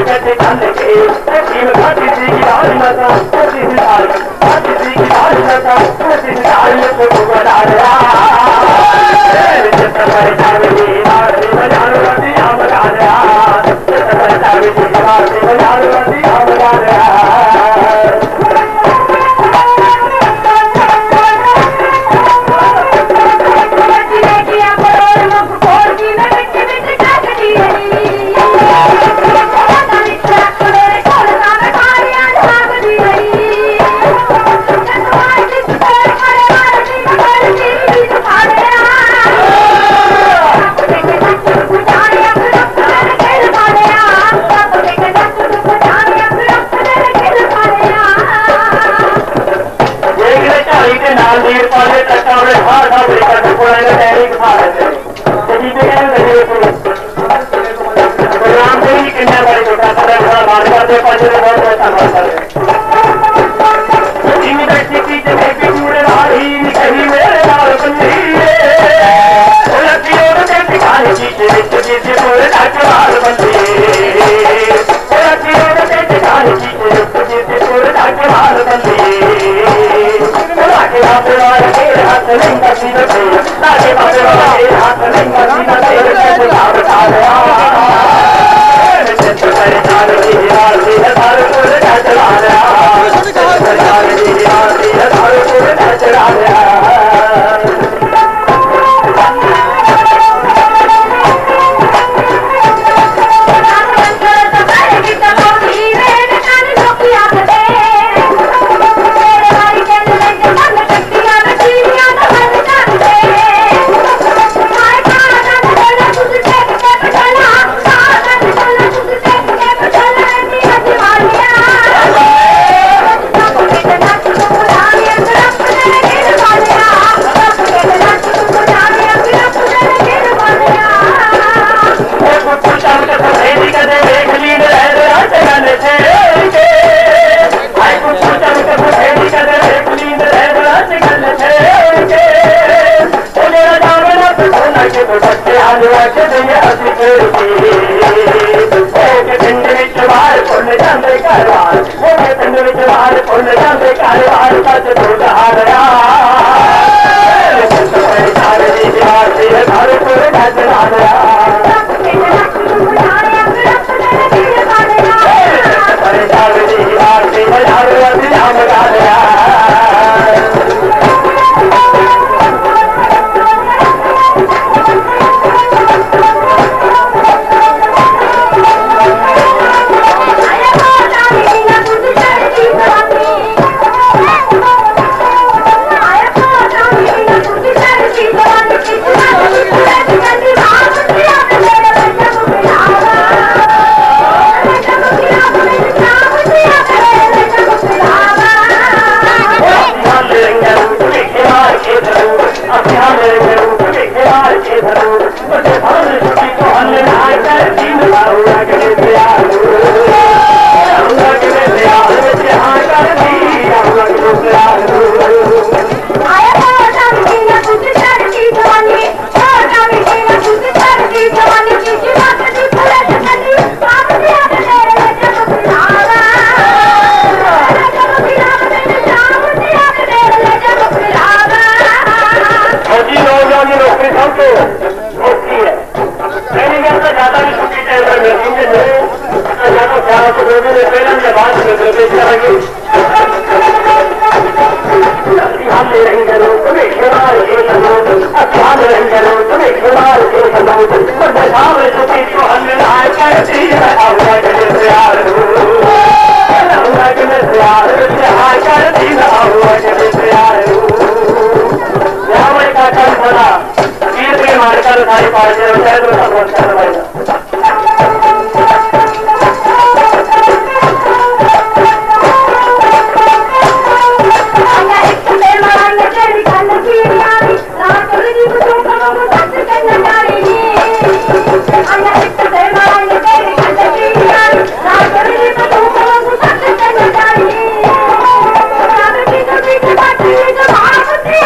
कहते चल के जीव खाती सी की हाल मता होती सी हाल खाती सी की हाल मता होती सी हाल में को बना रहा जब पर जावे आरती बजाने वाली हम गा रहा जब पर जावे आरती बजाने वाली हम गा रहा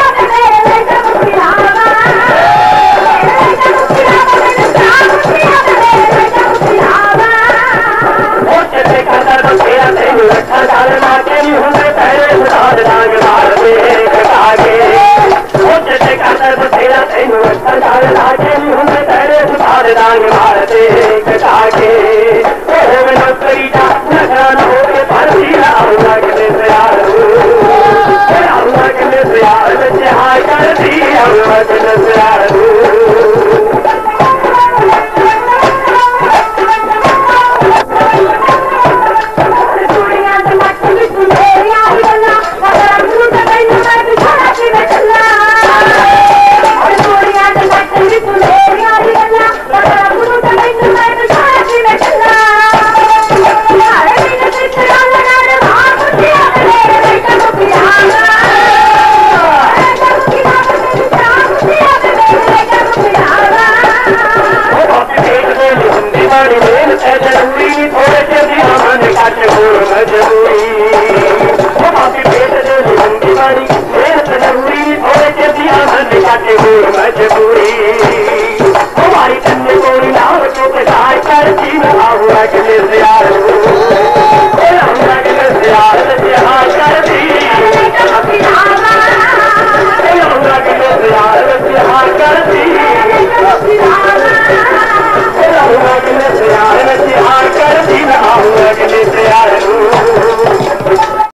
Yeah. सरदार लागे हूँ मैं तेरे सुधार डांग मारते कटा के मैं नौकरी जा नशा न हो के भरती आऊंगा किले से यार आऊंगा किले से यार बच्चे हाय कर दी आऊंगा किले से यार मजबूरी